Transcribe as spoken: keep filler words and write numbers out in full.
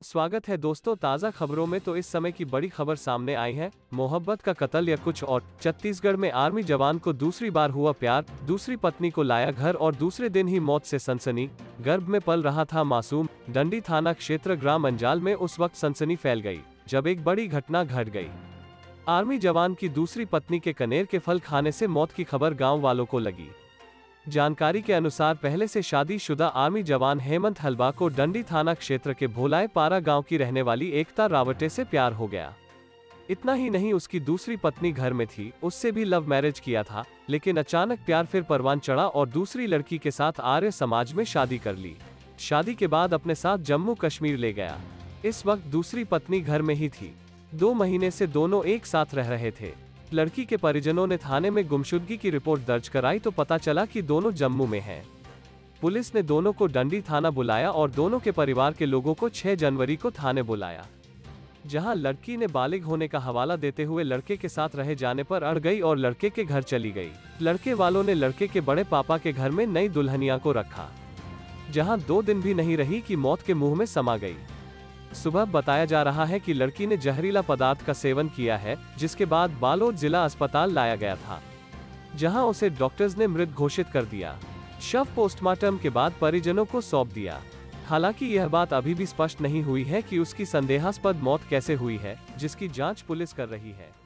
स्वागत है दोस्तों ताज़ा खबरों में। तो इस समय की बड़ी खबर सामने आई है। मोहब्बत का कत्ल या कुछ और। छत्तीसगढ़ में आर्मी जवान को दूसरी बार हुआ प्यार, दूसरी पत्नी को लाया घर और दूसरे दिन ही मौत से सनसनी। गर्भ में पल रहा था मासूम। डंडी थाना क्षेत्र ग्राम अंजाल में उस वक्त सनसनी फैल गई जब एक बड़ी घटना घट गई। आर्मी जवान की दूसरी पत्नी के कनेर के फल खाने से मौत की खबर गाँव वालों को लगी। जानकारी के अनुसार पहले से शादीशुदा आर्मी जवान हेमंत हलबा को डंडी थाना क्षेत्र के भोलाए पारा गांव की रहने वाली एकता रावटे से प्यार हो गया। इतना ही नहीं, उसकी दूसरी पत्नी घर में थी, उससे भी लव मैरिज किया था, लेकिन अचानक प्यार फिर परवान चढ़ा और दूसरी लड़की के साथ आर्य समाज में शादी कर ली। शादी के बाद अपने साथ जम्मू कश्मीर ले गया। इस वक्त दूसरी पत्नी घर में ही थी। दो महीने से दोनों एक साथ रह रहे थे। लड़की के परिजनों ने थाने में गुमशुदगी की रिपोर्ट दर्ज कराई तो पता चला कि दोनों जम्मू में हैं। पुलिस ने दोनों को डंडी थाना बुलाया और दोनों के परिवार के लोगों को छह जनवरी को थाने बुलाया, जहां लड़की ने बालिग होने का हवाला देते हुए लड़के के साथ रहे जाने पर अड़ गई और लड़के के घर चली गई। लड़के वालों ने लड़के के बड़े पापा के घर में नई दुल्हनिया को रखा, जहां दो दिन भी नहीं रही कि मौत के मुंह में समा गई। सुबह बताया जा रहा है कि लड़की ने जहरीला पदार्थ का सेवन किया है, जिसके बाद बालोद जिला अस्पताल लाया गया था, जहां उसे डॉक्टर्स ने मृत घोषित कर दिया। शव पोस्टमार्टम के बाद परिजनों को सौंप दिया। हालांकि यह बात अभी भी स्पष्ट नहीं हुई है कि उसकी संदेहास्पद मौत कैसे हुई है, जिसकी जांच पुलिस कर रही है।